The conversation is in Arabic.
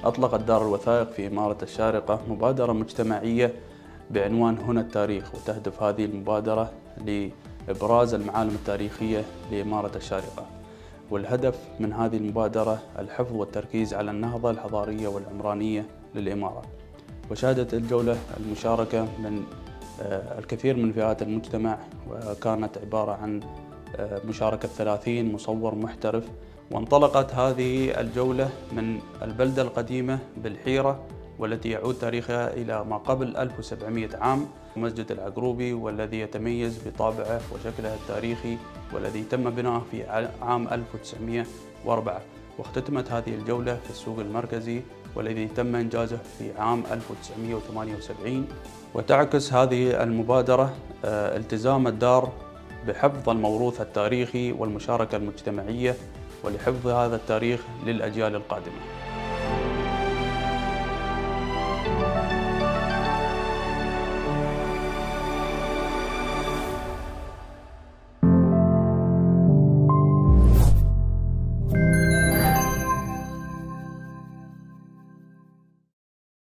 أطلقت دار الوثائق في إمارة الشارقة مبادرة مجتمعية بعنوان هنا التاريخ، وتهدف هذه المبادرة لإبراز المعالم التاريخية لإمارة الشارقة. والهدف من هذه المبادرة الحفظ والتركيز على النهضة الحضارية والعمرانية للإمارة. وشهدت الجولة المشاركة من الكثير من فئات المجتمع، وكانت عبارة عن مشاركة 30 مصور محترف. وانطلقت هذه الجولة من البلدة القديمة بالحيرة، والتي يعود تاريخها إلى ما قبل 1700 عام، مسجد العقروبي، والذي يتميز بطابعه وشكله التاريخي، والذي تم بناؤه في عام 1904. واختتمت هذه الجولة في السوق المركزي، والذي تم إنجازه في عام 1978. وتعكس هذه المبادرة التزام الدار بحفظ الموروث التاريخي والمشاركة المجتمعية، ولحفظ هذا التاريخ للأجيال القادمة.